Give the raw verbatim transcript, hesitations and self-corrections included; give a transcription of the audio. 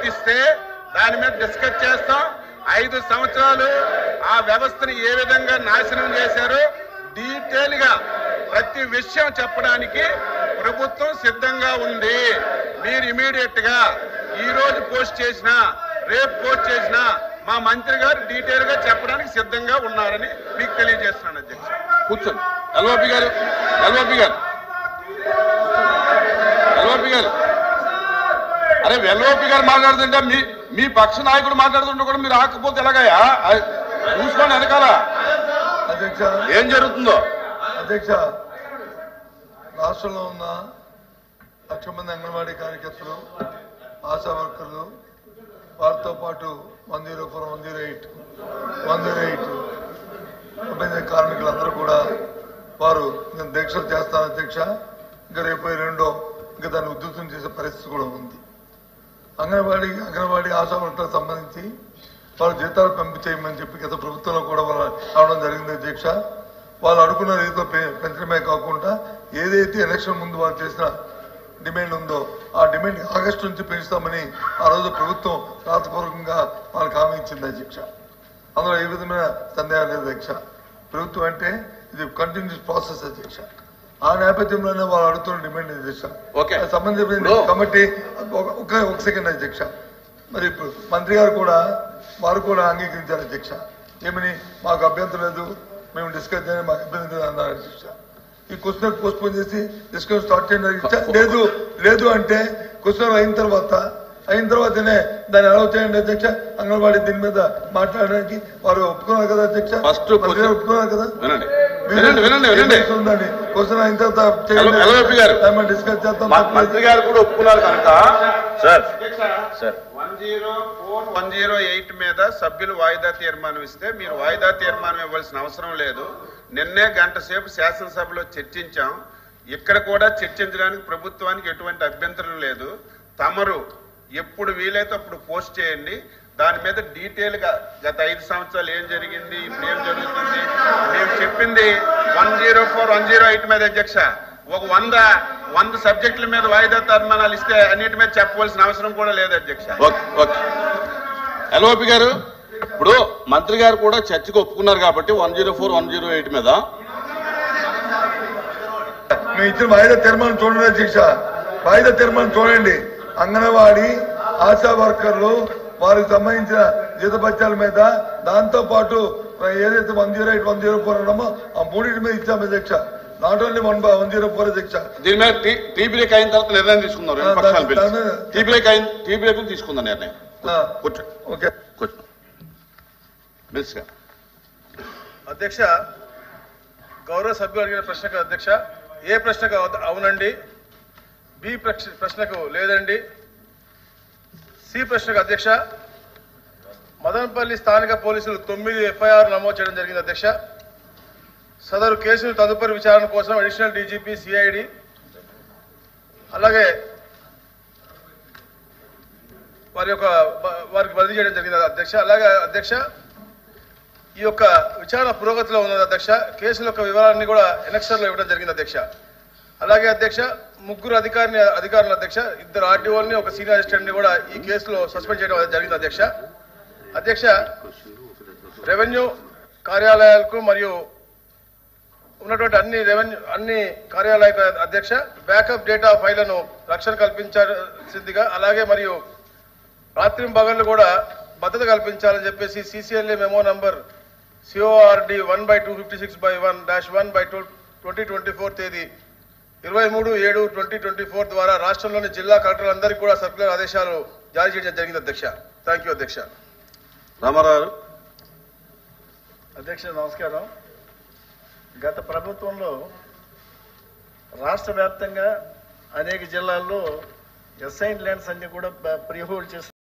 లేవనెత్తిస్తే దాని మీద డిస్కస్ చేస్తాం. ఐదు సంవత్సరాలు ఆ వ్యవస్థను ఏ విధంగా నాశనం చేశారో డీటెయిల్ గా ప్రతి విషయం చెప్పడానికి ప్రభుత్వం సిద్ధంగా ఉంది. మీరు ఇమీడియట్ గా ఈ రోజు పోస్ట్ చేసినా రేపు పోస్ట్ చేసినా మా మంత్రి గారు డీటెయిల్ గా చెప్పడానికి సిద్ధంగా ఉన్నారని మీకు తెలియజేస్తున్నాను. అధ్యక్ష కూర్చోండి. ఎల్ఓపి గారు ఎల్ఓపి గారు ఎల్ఓపి గారు అరే ఎల్ఓపి గారు మాట్లాడుతుంటే మీ మీ పక్ష నాయకుడు మాట్లాడుతుంటే కూడా మీరు ఆకపోతే ఎలాగయ్యా? చూసుకోండి వెనకాల అధ్యక్ష ఏం జరుగుతుందో. అధ్యక్ష రాష్ట్రంలో ఉన్న లక్ష మంది అంగన్వాడీ కార్యకర్తలు, ఆశా వర్కర్లు, వారితో పాటు one zero four one zero eight one zero eight సంబంధించిన కార్మికులందరూ కూడా వారు నేను దీక్షలు చేస్తాను అధ్యక్ష. ఇంకా రేపు రెండో ఇంకా దాన్ని ఉధృతం చేసే పరిస్థితి కూడా ఉంది. అంగన్వాడీ అంగన్వాడీ ఆశా వర్కర్లకు సంబంధించి వారు జీతాలు పెంపు చేయమని చెప్పి గత ప్రభుత్వంలో కూడా వాళ్ళు రావడం జరిగింది అధ్యక్ష. వాళ్ళు అనుకున్న రీతిలో పెంచడమే కాకుండా ఏదైతే ఎలక్షన్ ముందు వాళ్ళు చేసిన డిమాండ్ ఉందో ఆ డిమాండ్ ఆగస్టు నుంచి పెంచుతామని ఆ రోజు ప్రభుత్వం రాతపూర్వకంగా వాళ్ళకి హామీ ఇచ్చింది అధ్యక్ష. అందులో ఏ విధమైన సందేహం లేదు అధ్యక్ష. ప్రభుత్వం అంటే ఇది కంటిన్యూస్ ప్రాసెస్ అధ్యక్ష. ఆ నేపథ్యంలోనే వాళ్ళు అడుగుతున్న డిమాండ్ అధ్యక్ష. సంబంధించిన కమిటీ ఒక ఒక సెకండ్ అధ్యక్ష. మరి ఇప్పుడు మంత్రి గారు కూడా వారు కూడా అంగీకరించారు అధ్యక్ష. ఏమని మాకు అభ్యంతరం లేదు, మేము డిస్కస్ చేయని మాకు అభ్యంతరం అన్నారు అధ్యక్ష. ఈ క్వశ్చన్ పోస్ట్ పోన్ చేసి డిస్కషన్ స్టార్ట్ చేయండి. లేదు లేదు అంటే క్వశ్చన్ అయిన తర్వాత అయిన తర్వాతనే దాన్ని అలౌ చేయండి అధ్యక్ష. అంగన్వాడీ దీని మీద మాట్లాడడానికి వారు ఒప్పుకున్నారు కదా అధ్యక్ష. ఫస్ట్ ఒప్పుకున్నారు కదా. వినండి క్వశ్చన్ అయిన తర్వాత డిస్కస్ చేస్తాం. మంత్రి గారు కూడా ఒప్పుకున్నారు కనుక sir sir one zero four one zero eight మీద సభ్యులు వాయిదా తీర్మానం ఇస్తే మీరు వాయిదా తీర్మానం ఇవ్వాల్సిన అవసరం లేదు. నిన్నే గంట సేపు శాసనసభలో చర్చించాం. ఇక్కడ కూడా చర్చించడానికి ప్రభుత్వానికి ఎటువంటి అభ్యంతరం లేదు. తమరు ఎప్పుడు వీలైతే అప్పుడు పోస్ట్ చేయండి. దాని మీద డీటెయిల్ గా గత ఐదు సంవత్సరాలు ఏం జరిగింది, ఇప్పుడు ఏం జరుగుతుంది మేము చెప్పింది one zero four one zero eight మీద అధ్యక్ష. ఒక వంద వంద సబ్జెక్టుల మీద వాయిదా తీర్మానాలు ఇస్తే అన్నిటి మీద చెప్పవలసిన అవసరం కూడా లేదు అధ్యక్ష. ఎల్ఓపి గారు ఇప్పుడు మంత్రి గారు కూడా చర్చకు ఒప్పుకున్నారు కాబట్టి one zero four one zero eight మీద మేము ఇచ్చిన వాయిదా తీర్మానం చూడండి అధ్యక్ష. వాయిదా తీర్మానం చూడండి. అంగన్వాడీ ఆశా వర్కర్లు వారికి సంబంధించిన జీతభత్యాల మీద దాంతో పాటు ఏదైతే one zero eight one zero four ఉన్నామో ఆ మూడింటి మీద ఇచ్చాము అధ్యక్ష. Not only one one zero four అధ్యక్ష. దీని మీద టీ బ్రేక్ అయిన తర్వాత నిర్ణయం తీసుకుందాం. రెండు పక్షాలు టీ బ్రేక్ అయిన టీ బ్రేక్ తీసుకుందాం నిర్ణయం. కూర్చో ఓకే కూర్చో. అధ్యక్ష, గౌరవ సభ్యులు అడిగిన ప్రశ్నకు అధ్యక్ష ఏ ప్రశ్నకు అవునండి, బి ప్రశ్నకు లేదండి, సి ప్రశ్నకు అధ్యక్ష మదనపల్లి స్థానిక పోలీసులు తొమ్మిది ఎఫ్ఐఆర్ నమోదు చేయడం జరిగింది అధ్యక్ష. సదరు కేసును తదుపరి విచారణ కోసం అడిషనల్ డీజీపీ సిఐడి అలాగే వారి యొక్క వారికి బదిలీ చేయడం జరిగింది అధ్యక్ష. అలాగే అధ్యక్ష ఈ యొక్క విచారణ పురోగతిలో ఉన్నది అధ్యక్ష. కేసుల యొక్క వివరాన్ని కూడా ఎనెక్సర్లో ఇవ్వడం జరిగింది అధ్యక్ష. అలాగే అధ్యక్ష ముగ్గురు అధికారిని అధికారులు అధ్యక్ష, ఇద్దరు ఆర్డీఓల్ని ఒక సీనియర్ అసిస్టెంట్ని కూడా ఈ కేసులో సస్పెండ్ చేయడం జరిగింది అధ్యక్ష. అధ్యక్ష రెవెన్యూ కార్యాలయాలకు మరియు ఉన్నటువంటి అన్ని రెవెన్యూ అన్ని కార్యాలయ అధ్యక్ష బ్యాకప్ డేటా ఫైళ్లను రక్షణ కల్పించాల్సిందిగా అలాగే మరియు రాత్రి పగళ్ళు కూడా భద్రత కల్పించాలని చెప్పేసి CCLA memo number CORD one by two fifty six by one dash one by two twenty twenty four తేదీ ఇరవై మూడు ఏడు ట్వంటీ ట్వంటీ ఫోర్ ద్వారా రాష్ట్రంలోని జిల్లా కలెక్టర్లందరికీ కూడా సర్క్యులర్ ఆదేశాలు జారీ చేయడం జరిగింది అధ్యక్ష. థ్యాంక్ యూ అధ్యక్ష. రామారావు అధ్యక్ష నమస్కారం. గత ప్రభుత్వంలో రాష్ట్ర వ్యాప్తంగా అనేక జిల్లాల్లో ఎస్ఐన్ ల్యాండ్స్ అన్ని కూడా ప్రీ హోల్డ్ చేస్తున్నారు.